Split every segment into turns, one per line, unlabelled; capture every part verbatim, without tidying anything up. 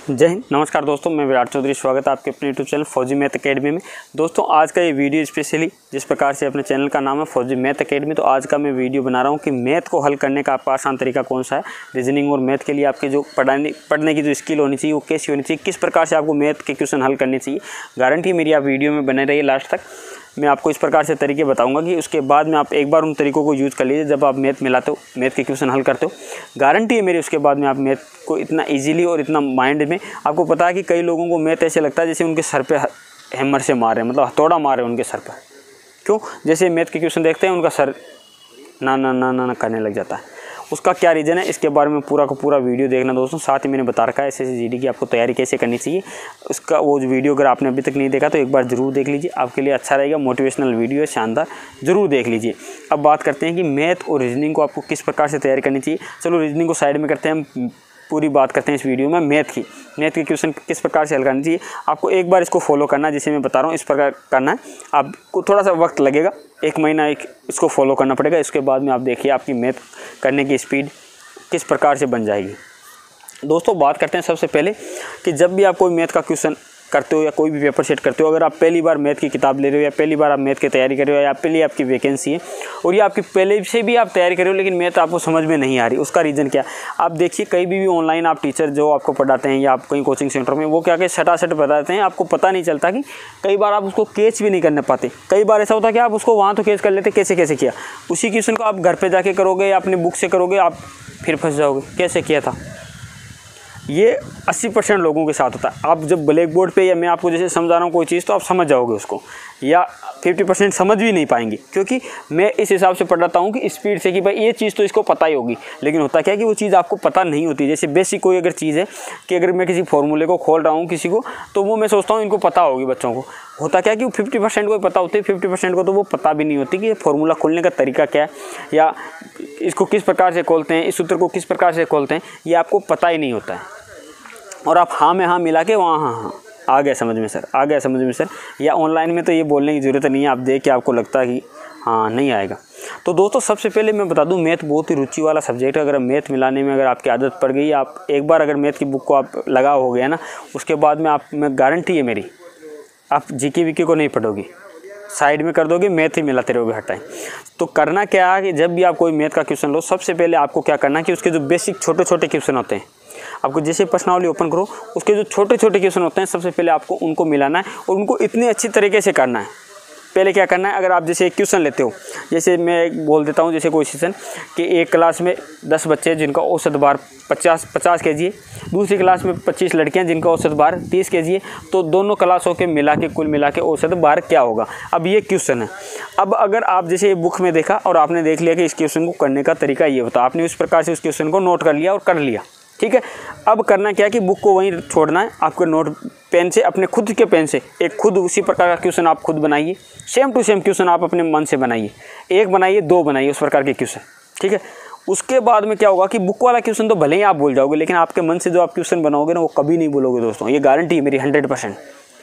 जय हिंद, नमस्कार दोस्तों, मैं विराट चौधरी। स्वागत है आपके अपने YouTube channel Fauji math academy में। दोस्तों आज का ये वीडियो स्पेशली जिस प्रकार से अपने चैनल का नाम है फौजी मैथ अकेडमी, तो आज का मैं वीडियो बना रहा हूँ कि मैथ को हल करने का आपका आसान तरीका कौन सा है। रीजनिंग और मैथ के लिए आपके जो पढ़ाने पढ़ने की जो स्किल होनी चाहिए वो कैसी होनी चाहिए, किस प्रकार से आपको मैथ के क्वेश्चन हल करने चाहिए। गारंटी मेरी आप वीडियो में बने रहिए लास्ट तक। मैं आपको इस प्रकार से तरीके बताऊंगा कि उसके बाद में आप एक बार उन तरीकों को यूज़ कर लीजिए जब आप मैथ मिलाते हो, मैथ के क्वेश्चन हल करते हो। गारंटी है मेरी उसके बाद में आप मैथ को इतना इजीली और इतना माइंड में, आपको पता है कि कई लोगों को मैथ ऐसे लगता है जैसे उनके सर पे हैमर से मारे, मतलब हथौड़ा मारे उनके सर पर। क्यों? जैसे मैथ के क्वेश्चन देखते हैं उनका सर ना ना ना ना ना करने लग जाता है। उसका क्या रीज़न है, इसके बारे में पूरा का पूरा वीडियो देखना दोस्तों। साथ ही मैंने बता रखा है S S C G D की आपको तैयारी कैसे करनी चाहिए। उसका वो वीडियो अगर आपने अभी तक नहीं देखा तो एक बार ज़रूर देख लीजिए, आपके लिए अच्छा रहेगा। मोटिवेशनल वीडियो है, शानदार, ज़रूर देख लीजिए। अब बात करते हैं कि मैथ और रीजनिंग को आपको किस प्रकार से तैयारी करनी चाहिए। चलो रीजनिंग को साइड में करते हैं, हम पूरी बात करते हैं इस वीडियो में मैथ की। मैथ के क्वेश्चन किस प्रकार से हल करना चाहिए, आपको एक बार इसको फॉलो करना है। जैसे मैं बता रहा हूँ इस प्रकार करना है। आपको थोड़ा सा वक्त लगेगा, एक महीना एक इसको फॉलो करना पड़ेगा। इसके बाद में आप देखिए आपकी मैथ करने की स्पीड किस प्रकार से बन जाएगी। दोस्तों बात करते हैं सबसे पहले कि जब भी आप कोई मैथ का क्वेश्चन करते हो या कोई भी पेपर सेट करते हो, अगर आप पहली बार मैथ की किताब ले रहे हो या पहली बार आप मैथ की तैयारी कर रहे हो या पहली आपकी वैकेंसी है और ये आपकी पहले से भी आप तैयारी कर रहे हो लेकिन मैथ आपको समझ में नहीं आ रही, उसका रीज़न क्या। आप देखिए कहीं भी, भी ऑनलाइन आप टीचर जो आपको पढ़ाते हैं या आप कहीं कोचिंग सेंटर में, वो क्या क्या सटासट बताते हैं, आपको पता नहीं चलता कि कई बार आप उसको कैच भी नहीं करने पाते। कई बार ऐसा होता है कि आप उसको वहाँ तो कैच कर लेते, कैसे कैसे किया। उसी क्वेश्चन को आप घर पर जाके करोगे या अपनी बुक से करोगे, आप फिर फंस जाओगे, कैसे किया था। ये अस्सी परसेंट लोगों के साथ होता है। आप जब ब्लैक बोर्ड पे या मैं आपको जैसे समझा रहा हूँ कोई चीज़ तो आप समझ जाओगे उसको, या पचास परसेंट समझ भी नहीं पाएंगे, क्योंकि मैं इस हिसाब से पढ़ाता हूँ कि स्पीड से कि भाई ये चीज़ तो इसको पता ही होगी। लेकिन होता क्या है कि वो चीज़ आपको पता नहीं होती। जैसे बेसिक कोई अगर चीज़ है कि अगर मैं किसी फॉर्मूले को खोल रहा हूँ किसी को, तो वो मैं सोचता हूँ इनको पता होगी बच्चों को। होता क्या है कि वो फिफ्टी परसेंट को पता होती है, फिफ्टी परसेंट को तो वो पता भी नहीं होती कि ये फॉर्मूला खोलने का तरीका क्या है या इसको किस प्रकार से खोलते हैं, इस सूत्र को किस प्रकार से खोलते हैं, ये आपको पता ही नहीं होता है। और आप हाँ में हाँ मिला के वहाँ हाँ हाँ आ गया समझ में सर, आ गया समझ में सर। या ऑनलाइन में तो ये बोलने की ज़रूरत नहीं है, आप देख के आपको लगता है कि हाँ नहीं आएगा। तो दोस्तों सबसे पहले मैं बता दूं, मैथ बहुत ही रुचि वाला सब्जेक्ट है। अगर मैथ मिलाने में अगर आपकी आदत पड़ गई, आप एक बार अगर मैथ की बुक को आप लगा हो गया ना, उसके बाद में आप, मैं गारंटी है मेरी, आप जीके वीके को नहीं पढ़ोगे, साइड में कर दोगे, मैथ ही मिलाते रहोगे हर टाइम। तो करना क्या है कि जब भी आप कोई मैथ का क्वेश्चन लो, सबसे पहले आपको क्या करना है कि उसके जो बेसिक छोटे छोटे क्वेश्चन होते हैं, आपको जैसे प्रश्नावली ओपन करो, उसके जो छोटे छोटे क्वेश्चन होते हैं सबसे पहले आपको उनको मिलाना है और उनको इतने अच्छी तरीके से करना है। पहले क्या करना है, अगर आप जैसे एक क्वेश्चन लेते हो, जैसे मैं बोल देता हूँ जैसे कोई क्वेश्चन कि एक क्लास में दस बच्चे जिनका औसत भार पचास पचास के जी है, दूसरी क्लास में पच्चीस लड़कियाँ जिनका औसत भार तीस के जी है, तो दोनों क्लासों के मिला के कुल मिला के औसत भार क्या होगा। अब ये क्वेश्चन है। अब अगर आप जैसे बुक में देखा और आपने देख लिया कि इस क्वेश्चन को करने का तरीका ये होता है, आपने उस प्रकार से उस क्वेश्चन को नोट कर लिया और कर लिया, ठीक है। अब करना क्या है कि बुक को वहीं छोड़ना है, आपके नोट पेन से, अपने खुद के पेन से एक खुद उसी प्रकार का क्वेश्चन आप खुद बनाइए। सेम टू सेम क्वेश्चन आप अपने मन से बनाइए, एक बनाइए, दो बनाइए, उस प्रकार के क्वेश्चन, ठीक है। उसके बाद में क्या होगा कि बुक वाला क्वेश्चन तो भले ही आप भूल जाओगे, लेकिन आपके मन से जो आप क्वेश्चन बनाओगे ना वो कभी नहीं भूलोगे दोस्तों, ये गारंटी है मेरी हंड्रेड परसेंट।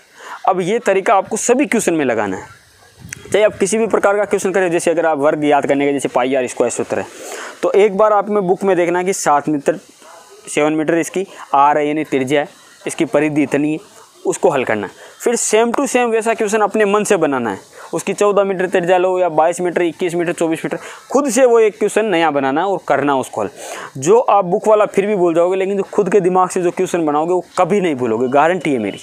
अब ये तरीका आपको सभी क्वेश्चन में लगाना है, चाहे आप किसी भी प्रकार का क्वेश्चन करें। जैसे अगर आप वर्ग याद करने का, जैसे पाई आर स्क्वायर सूत्र है, तो एक बार आप में बुक में देखना है कि सात मीटर सेवन मीटर इसकी आर है, यानी त्रिज्या है, इसकी परिधि इतनी है, उसको हल करना है। फिर सेम टू सेम वैसा क्वेश्चन अपने मन से बनाना है, उसकी चौदह मीटर त्रिज्या लो या बाईस मीटर, इक्कीस मीटर, चौबीस मीटर, खुद से वो एक क्वेश्चन नया बनाना है और करना उसको हल। जो आप बुक वाला फिर भी भूल जाओगे, लेकिन जो खुद के दिमाग से जो क्वेश्चन बनाओगे वो कभी नहीं भूलोगे, गारंटी है मेरी।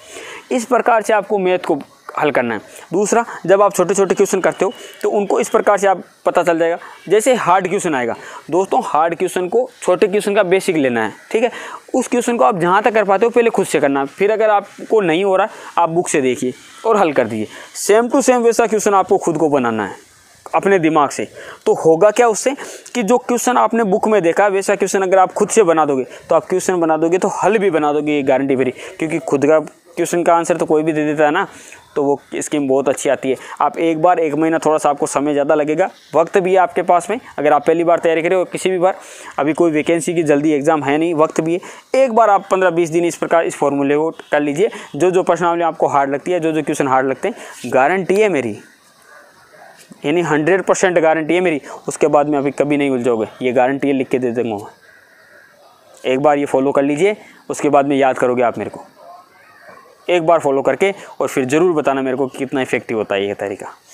इस प्रकार से आपको मैथ को हल करना है। दूसरा, जब आप छोटे छोटे क्वेश्चन करते हो तो उनको इस प्रकार से आप पता चल जाएगा। जैसे हार्ड क्वेश्चन आएगा दोस्तों, हार्ड क्वेश्चन को छोटे क्वेश्चन का बेसिक लेना है, ठीक है। उस क्वेश्चन को आप जहाँ तक कर पाते हो पहले खुद से करना है, फिर अगर आपको नहीं हो रहा है आप बुक से देखिए और हल कर दीजिए। सेम टू सेम वैसा क्वेश्चन आपको खुद को बनाना है अपने दिमाग से। तो होगा क्या उससे कि जो क्वेश्चन आपने बुक में देखा वैसा क्वेश्चन अगर आप खुद से बना दोगे, तो आप क्वेश्चन बना दोगे तो हल भी बना दोगे, ये गारंटी मेरी। क्योंकि खुद का क्वेश्चन का आंसर तो कोई भी दे देता है ना, तो वो स्कीम बहुत अच्छी आती है। आप एक बार, एक महीना थोड़ा सा आपको समय ज़्यादा लगेगा, वक्त भी है आपके पास में। अगर आप पहली बार तैयारी करें और किसी भी बार, अभी कोई वैकेंसी की जल्दी एग्जाम है नहीं, वक्त भी है, एक बार आप पंद्रह बीस दिन इस प्रकार इस फॉर्मूले को कर लीजिए। जो जो प्रश्नावली आपको हार्ड लगती है, जो जो क्वेश्चन हार्ड लगते हैं, गारंटी है मेरी, यानी हंड्रेड परसेंट गारंटी है मेरी, उसके बाद में अभी कभी नहीं भूल जाओगे, ये गारंटी है, लिख के दे दूँगा मैं। एक बार ये फॉलो कर लीजिए, उसके बाद में याद करोगे आप मेरे को। एक बार फॉलो करके और फिर ज़रूर बताना मेरे को कितना इफेक्टिव होता है ये तरीका।